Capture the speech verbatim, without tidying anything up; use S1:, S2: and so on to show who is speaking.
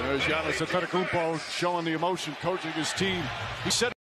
S1: There's Giannis Antetokounmpo showing the emotion, coaching his team. He said